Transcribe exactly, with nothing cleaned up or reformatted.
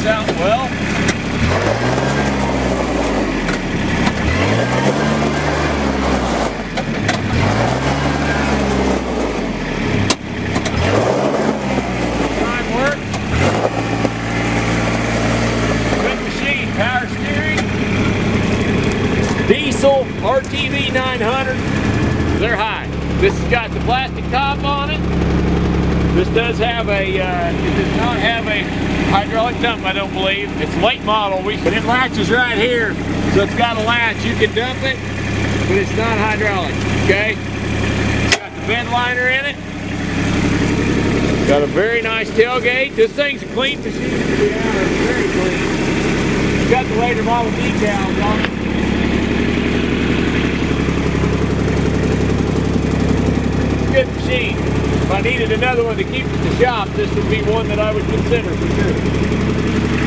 out well. Time work. Good machine, power steering. Diesel R T V nine hundred. They're high. This has got the plastic top on it. This does have a, uh, it does not have a hydraulic dump, I don't believe. It's late model, we, but it latches right here, so it's got a latch. You can dump it, but it's not hydraulic, okay? It's got the bed liner in it. Got a very nice tailgate. This thing's a clean machine to be out. It's very clean. It's got the later model decals on it. Good machine. If I needed another one to keep at the shop, this would be one that I would consider for sure.